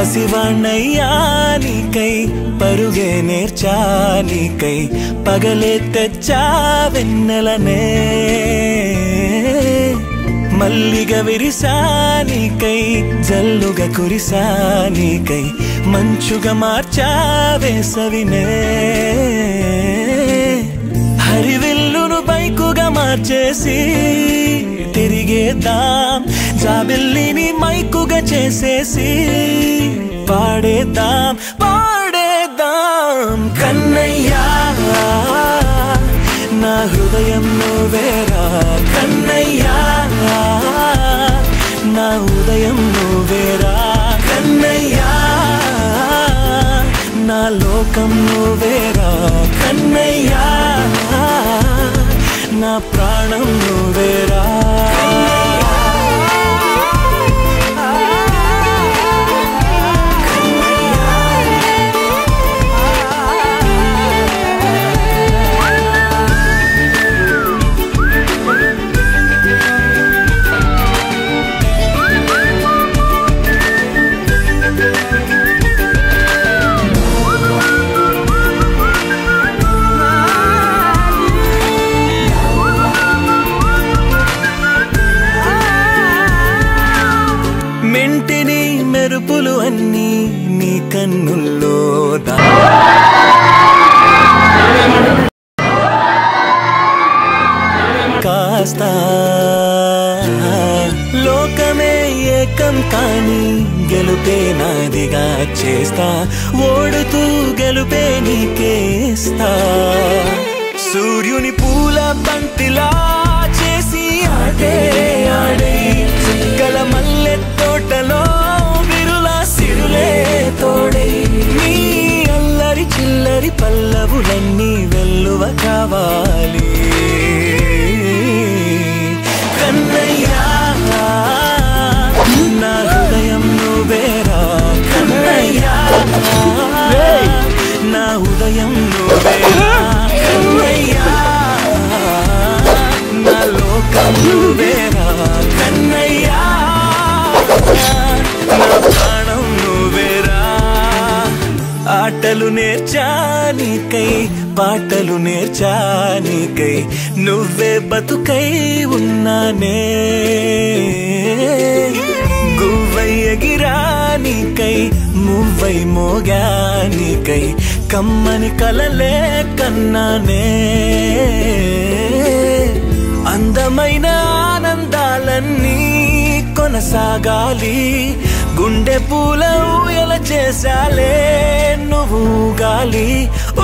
పసివాణ్ణయ్యా నీకై పరుగే నేర్చా నీకై పగలే తెచ్చా వెన్నెలనే మల్లిగ విరిసా నీకై జల్లుగా కురిసా నీకై మంచుగా మార్చా వేసవినే హరివిల్లును బైకుగా మార్చేసి తిరిగేద్దాం జాబిల్లిని మైకుగా చేసేసి పాడేద్దాం పాడేద్దాం కన్నయ్యా నా హృదయం నువ్వేరా కన్నయ్యా నా ఉదయం నువ్వేరా కన్నయ్యా నా లోకం నువ్వేరా కన్నయ్యా నా ప్రాణం నువ్వేరా మెంటిని మెరుపులు అన్నీ నీ కన్నుల్లో కాస్త లోకమే ఏకం కాని గెలుపే నాదిగా చేస్తా ఓడుతూ గెలుపే నీకేస్తా సూర్యుని పూల బంతిలా చేసి ఆడే ఆడే చుక్కల మల్లె తోటలో విరులా సిరులే తోడే నీ అల్లరి చిల్లరి పల్లవులన్నీ వెల్లువ కావాలి కన్నయ్యా నా హృదయం నువ్వేరా కన్నయ్యా నా ఉదయం నువ్వేరా కన్నయ్యా నా లోకం నువ్వేరా కన్నయ్యా నా ప్రాణం నువ్వేరా ఆటలు నేర్చా నీకై పాటలు నేర్చా నీకై నువ్వే బతుకై ఉన్నానే గువ్వై ఎగిరా నీకై మువ్వై మోగా నీకై కమ్మని కలలే కన్నానే అందమైన ఆనందాలన్నీ కొనసాగాలి గుండె పూల ఊయల చేసాలే నువ్వు గాలి